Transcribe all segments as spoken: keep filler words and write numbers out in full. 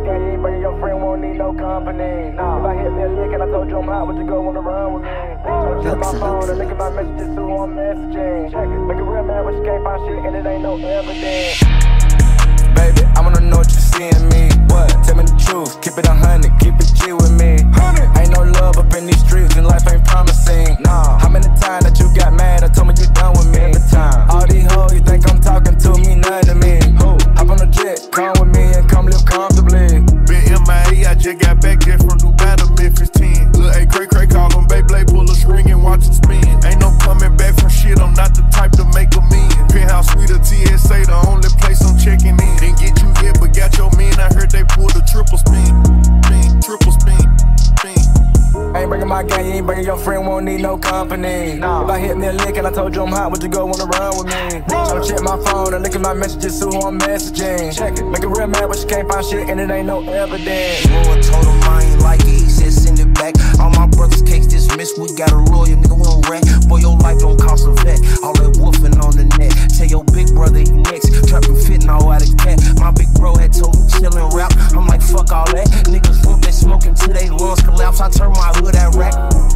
gang, you ain't bringing your friend, won't need no company. Nah. If I hit me a lick and I told you I'm hot, would you go wanna run with me? So check my phone and look at my messages, who I'm messaging. Check it, make a real man, but you can't find shit and it ain't no evidence. Baby, I wanna know what you see in me. What? Tell me the truth, keep it a hundred, keep it G with me. Ain't no love up in these streets and life ain't promising. Nah. How many times that you got mad, I told me you done with me? Every time. All these hoes, you think I'm talking to me, nothing to me. Who? Hop on the jet, come with me and come live comfortably. Been M I A, I just got back there from Dubai to Memphis ten. Lil' A, cray cray, call him Beyblade, pull a string and watch him spin. Ain't no coming back from shit, I'm not the type to make a mean. Penthouse suite or T S A, the only place I'm checking in. Didn't get you hit, but got your men, I heard they pulled a triple spin. Spin, triple spin, spin. I ain't bringing my gang, you ain't bringing your friend, won't need no company. Nah. If I hit me a lick and I told you I'm hot, would you go wanna run with me? So check my phone and look at my messages, who I'm messaging. Check it, make a real man, but you can't find shit and it ain't no evidence. Lord told him I ain't like it, he said send it back. All my brothers' case dismissed, we got a lawyer, nigga, we don't rat. Boy, your life don't cost a vet, all that woofing on the net. Tell your big brother he next, trapping fentanyl out of cat. My big bro had told him chillin' rap, I'm like fuck all that. Niggas whoop they smoking till they lungs collapse, I turn my hood at rack.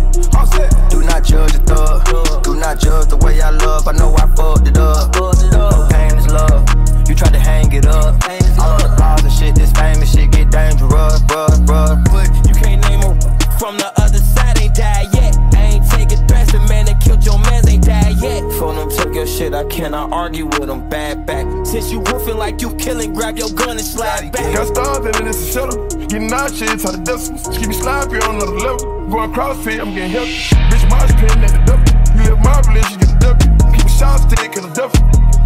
Do not judge a thug, do not judge the way I love, I know I fucked it up. No pain is love, you tried to hang it up. All of the laws and shit, this famous shit get dangerous, bruh, bruh. But you can't name her from the other side, ain't died yet. I ain't taking threats, the man that killed your man ain't died yet. For them took your shit, I cannot argue with them, bad back. Since you woofing like you killing, grab your gun and slide back. Got stars and it's a shuttle, getting out shit, tie the decimals. Keep me sloppy on another level, going crossfit, I'm getting healthy. Bitch, Marsh pin at the W, you live marvelous, you get a W. Keep a shot stick and a duffel.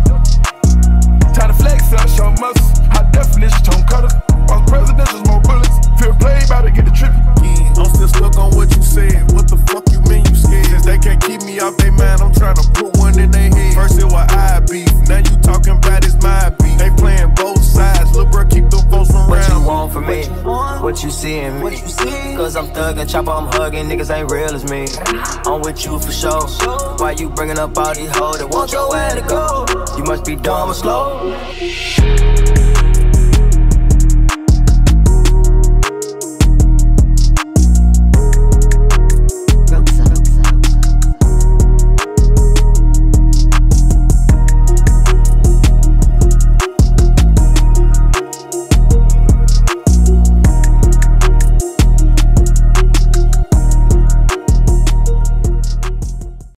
Time to flex, I show muscles, high definition, tone cutter. While presidential's more bullets, feel played by to get the trippy. Yeah, I'm still stuck on what you said, what the fuck you mean you scared? Since they can't keep me off they mind, I'm trying to put one in their head. First it was I beef, now you talking about it's my beef. They playing both sides, look bro, keep them folks from What round. you want from me? What you see in me? Cause I'm thuggin', chopper, I'm hugging, niggas ain't real as me. I'm with you for sure. Why you bringing up all these hoes that want your way to go? You must be dumb or slow.